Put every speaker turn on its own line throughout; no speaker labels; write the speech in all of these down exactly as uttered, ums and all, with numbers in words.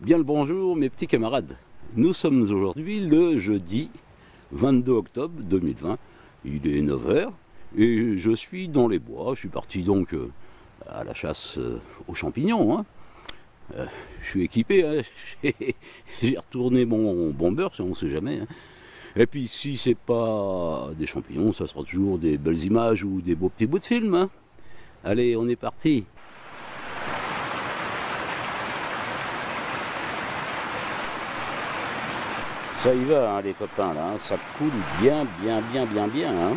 Bien le bonjour mes petits camarades. Nous sommes aujourd'hui le jeudi vingt-deux octobre deux mille vingt. Il est neuf heures et je suis dans les bois. Je suis parti donc euh, à la chasse euh, aux champignons. Hein. Euh, je suis équipé. Hein. J'ai retourné mon bomber, si on ne sait jamais. Hein. Et puis si c'est pas des champignons, ça sera toujours des belles images ou des beaux petits bouts de film. Hein. Allez, on est parti. Ça y va, hein, les copains, là, hein, ça coule bien, bien, bien, bien, bien. Hein.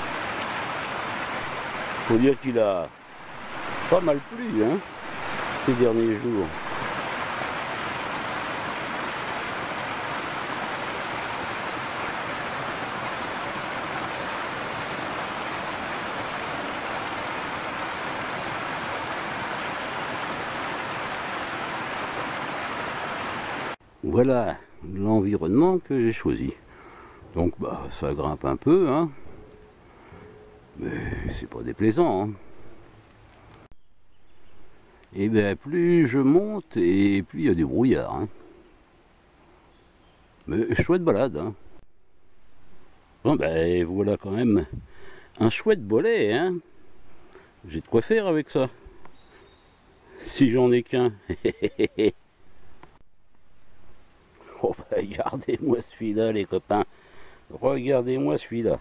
Faut dire qu'il a pas mal plu hein, ces derniers jours. Voilà l'environnement que j'ai choisi. Donc bah ça grimpe un peu, hein. Mais c'est pas déplaisant. Hein. Et bien plus je monte et plus il y a des brouillards. Hein. Mais chouette balade. Hein. Bon ben voilà quand même un chouette bolet. Hein. J'ai de quoi faire avec ça. Si j'en ai qu'un. Oh bah, regardez-moi celui-là les copains, regardez-moi celui-là.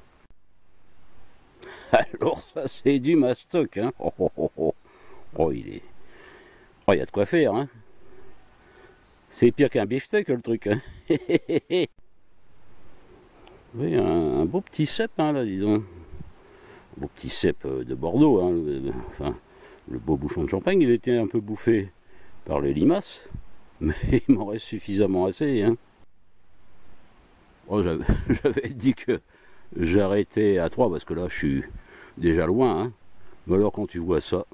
Alors ça c'est du mastoc, hein. Oh, oh, oh, oh. Oh il est... Oh il y a de quoi faire, hein. C'est pire qu'un beefsteak le truc, hein. Oui, un, un beau petit cep, hein, là, dis donc. Un beau petit cep de Bordeaux, hein. Le, enfin, le beau bouchon de champagne, il était un peu bouffé par les limaces. Mais il m'en reste suffisamment assez. Hein. Oh, j'avais dit que j'arrêtais à trois parce que là je suis déjà loin. Hein. Mais alors quand tu vois ça,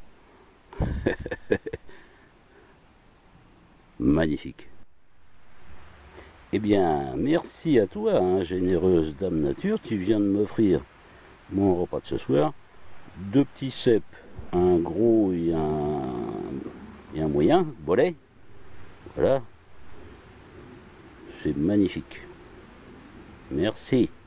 magnifique. Eh bien, merci à toi, hein, généreuse dame nature, tu viens de m'offrir mon repas de ce soir. Deux petits cèpes, un gros et un, et un moyen, bolet. Voilà, c'est magnifique. Merci.